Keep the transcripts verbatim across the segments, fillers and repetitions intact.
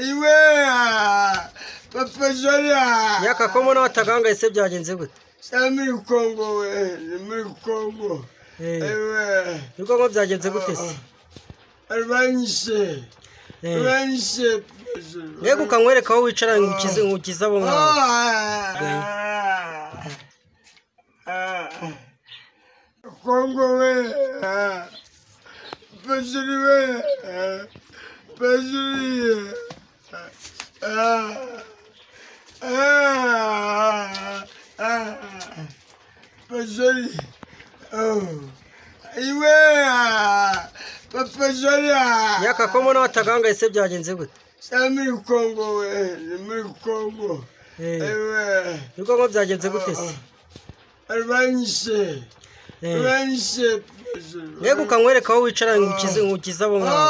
iwe papa Jolia yaka ko mbona wataganga ese byagenze gute muri Kongo we muri Kongo iwe niko ngo byagenze gute se arwanyishe arwanyishe yego kankwereka aho wicara ngukize ngukiza abo ngaho Kongo we Pajuri we Pajuri ah ah ah Pajuri oh iwe papa Jolia yaka ko mbona wataganga ese byagenze gute muri Kongo we muri Kongo iwe niko ngo byagenze gute se arwanyishe arwanyishe yego kankwereka aho wicara ngukize ngukiza abo ngaho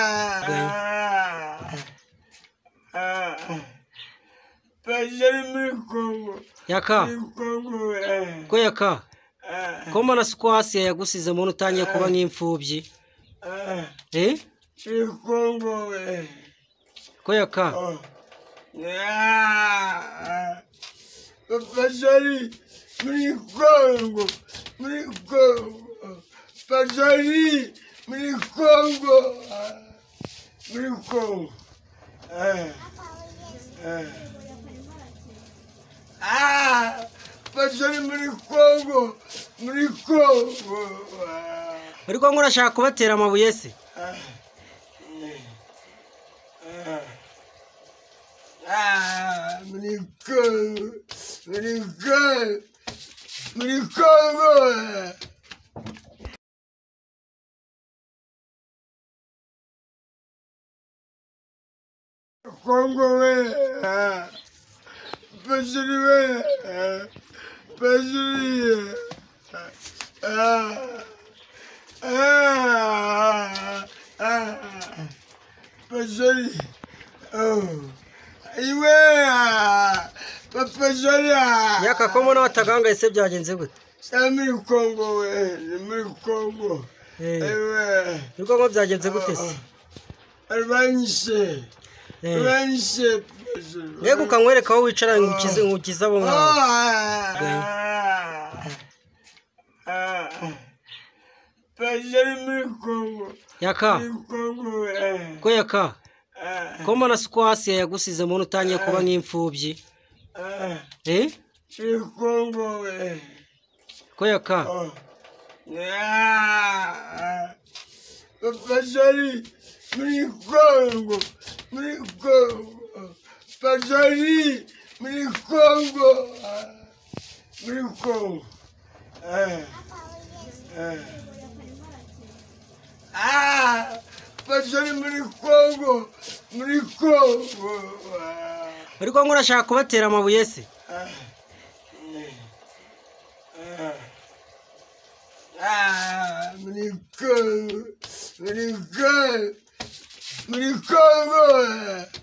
Pajuri muri Kongo yaka Kongo ko yaka ko mbona suko hasi yagusize muntu utangiye kuba nk'imfubyi eh Kongo we ko yaka Pajuri muri Kongo muri Kongo Pajuri muri Kongo muri Kongo ah Pajuri muri Kongo muri Kongo ariko ngo urashaka kubatera amabuye se ah muri Kongo muri Kongo muri Kongo Kongo we Pajuri we Pajuri ah ah ah Pajuri oh iwe papa Jolia yaka ko mbona wataganga ese byagenze gute muri Kongo we muri Kongo iwe niko ngo byagenze gute se arwanyishe arwanyishe yego kankwereka aho wicara ngukize ngukiza abo ngaho Pajuri muri Kongo yaka Kongo ko yaka ko mbona suko hasi yagusize muntu utangiye kuba nk'imfubyi eh Kongo we ko yaka Pajuri muri Kongo muri Kongo Pajuri muri Kongo muri Kongo ah Pajuri muri Kongo muri Kongo ariko ngo urashaka kubatera amabuye se ah muri Kongo muri Kongo muri Kongo